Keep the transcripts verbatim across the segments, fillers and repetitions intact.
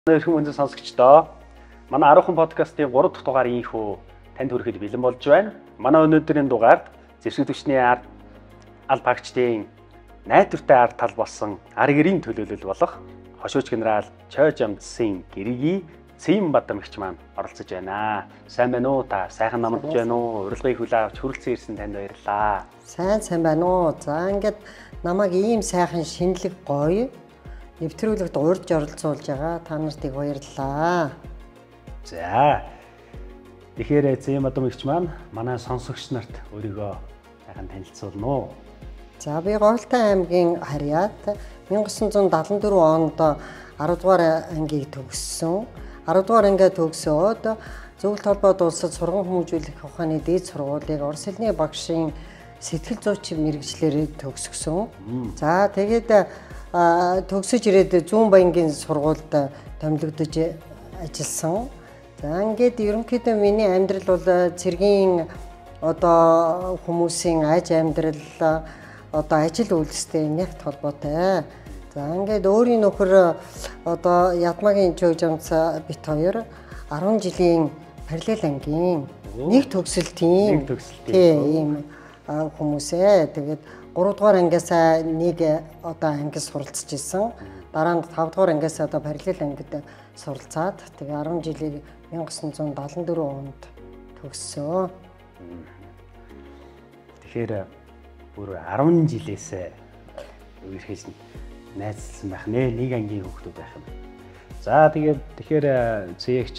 Эрхэм өнцөг сонсогчдоо манай Арухан подкастын гурав дахь дугаар ийхүү танд хүрэхэд бэлэн болж байна. Манай өнөөдрийн дугаард зэвсэг түвшний ард аль багчдын найдвартай ард тал болсон ар гэрийн төлөөлөл болох хошууч генерал Чойж Амдсын гэргийн Цэм Бадамгч маань оролцож байна. Сайн байна уу та? Сайхан намарч байна уу? Урилгыг хүлээн авч хүрэлцэн ирсэн танд баярлалаа. Сайн сайн байна уу? За ингээд намайг ийм сайхан шинэлэг гоё нэвтрүүлэгт урьж оролцуулж байгаа та нарт их баярлалаа. За. Тэгэхээр Цэм Бадамгч маань манай сонсогч нарт өөрийгөө сайхан танилцуулна уу? За би Говьтай аймгийн Харьяат 천구 седемдесет четыре онд арав дугаар ангийг төгссөн. арав дугаар ангиа төгсөөд Зөвлөлт холбоод улсад сургууль хүмүүжүүлэх ухааны дээд сургуулийг Орос хэлний багшийн сэтгэл зүйчин мэргэжлэрээ төгсгсөн. За тэгээд төгсөж ирээд Зүүн Баянгийн сургуульд томилогдож ажилласан. За ингээд ерөнхийдөө миний амьдрал бол цэргийн одоо хүмүүсийн аж амьдрал одоо ажил үйлстэй нягт холбоотой. За ингээд өөрийн нөхөр одоо Ядмагийн Чойж Амдсан бит хоёр арван жилийн параллел ангийн нэг төгсөлтийн тийм хүмүүсээ тэгээд гурав дугаар ангиас нэг одоо ангис суралцж исэн. Дараа нь тав дугаар ангиас одоо параллел ангид суралцаад тэгээд арван жилийн 천구 седемдесет четыре онд төгссөн. Тэгэхээр бүр арван жилээс үерхээс найзлсан байх нэ, нэг ангийн хүүхдүүд байх юм. За тэгээд тэгэхээр цэгч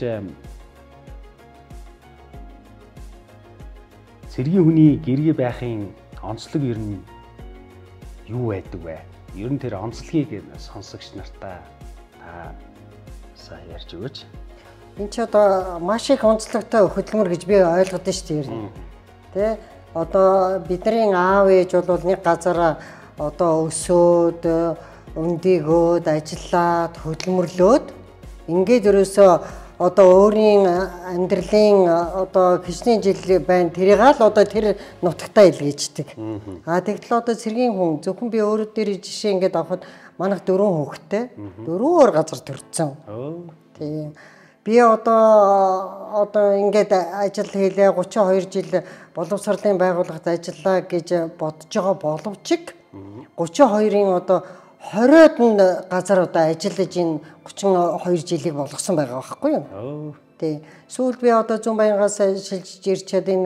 цэргийн хүний гэргий байхын онцлог ер нь юу байдаг вэ? Ер нь тэр онцлогийг сонсогч нартаа та сая ярьж өгөөч. Энд ч одоо маш их онцлогтой хөдөлмөр гэж би ойлгоод байна шүү дээ. Тэ одоо бидний аав ээж бол нэг газар одоо өсөөд өндийгөөд ажиллаад хөдөлмөрлөөд ингээд ерөөсөө одоо өөрийн амьдралын одоо хэчнээн жил байна тэрийг л одоо тэр нутагтаа илгээждэг. А тэгтэл одоо цэргийн хүн зөвхөн би өөрөө дээр жишээ ингээд авахад манайх дөрвөн хүүхэдтэй дөрвөөр газар төрсөн. Тийм. Би одоо одоо ингээд ажил хийлээ гучин хоёр жил боловсролын байгууллагад ажиллаа гэж бодож байгаа боловч гучин хоёрын одоо хориод нь газар одоо ажиллаж энэ гучин хоёр жилийг болгосон байгаа байхгүй юу? Тий. Сүүлд би одоо Зүүн Баянгаас шилжиж ирчээд энэ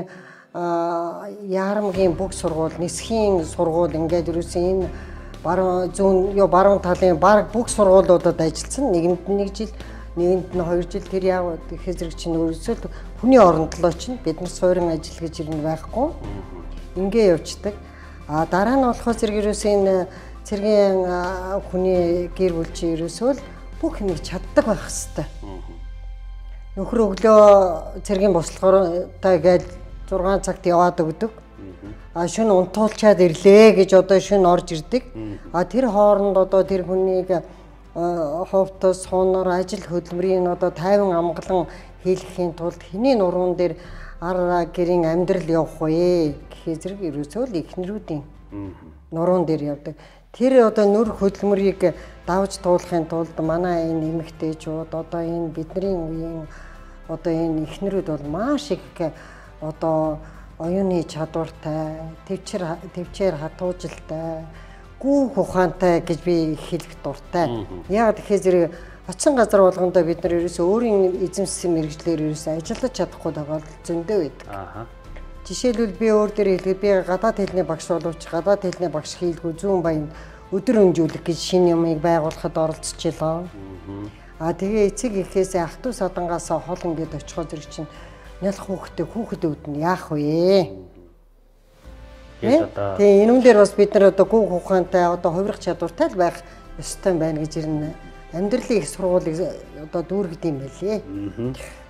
Яарамгийн бүх сургууль, Нисхийн сургууль ингээд ерөөсөн энэ баруун зүүн ёо баруун талын баг бүх сургуулиудад ажилласан. Нэгэнд нэг жил, нэгэнд нь хоёр жил тэр яав гэхээр зэрэг чинь ерөөсөө хүний орондлоо чинь бид нар суурин ажил гэж ирнэ байхгүй. Ингээ явждаг. А дараа нь болохоос зэрэг ерөөсөн энэ цэргийн хүний гэр бүл чи ерөөсөө л бүх нэг чаддаг байх хэвээр. Нөхөр өглөө цэргийн бослогоортой гээд зургаан цагт яваад өгдөг. А шөнө унтуулчаад ирлээ гэж одоо шөнө орж ирдэг. А тэр хооронд одоо тэр хүнийг хувцас, хонор, ажил хөдөлмөрийн одоо тайван амгалан хийлгэхийн тулд хэний нуруунд дээр ар гэрийн амьдрал явах вэ гэхээр зэрэг ерөөсөө л эхнэрүүдийн нуруунд дээр явдаг. Тэр одоо нүр хөдөлмөрийг давж туулахын тулд манай энэ эмэгтэйчүүд одоо энэ бидний үеийн одоо энэ эхнэрүүд бол маш их одоо оюуны чадвартай, төвчээр төвчээр хатуужилтай, гүүх ухаантай гэж би хэлэх дуртай. Яг тэгэхээр зэрэг очин газар болгондоо бид нар ерөөсөө өөрийн эзэмссэн мэргэжлэр ерөөсөө ажиллаж чадахгүй тохиолдол зөндөө байдаг. Жишээлбэл би өөр дээр хэлгээд би гадаад хэлний багш боловч гадаад хэлний багш хийлгүй Зүүн Баянд өдөр өнжүүлэх гэж шинэ юмыг байгуулахад оролцчихлоо. А тэгээ эцэг эхээс ах トゥ садангаас хол ингээд очихоо зэрэг чинь нялх хүүхдээ хүүхдүүд нь яах вэ? Тэгээ энэ дээр бас бид нар одоо гүүх ухаантай одоо хувирах чадвартай л байх ёстой байна гэж ирнэ. Амьдралын их сургуулийг одоо дүүргэд юм байлээ.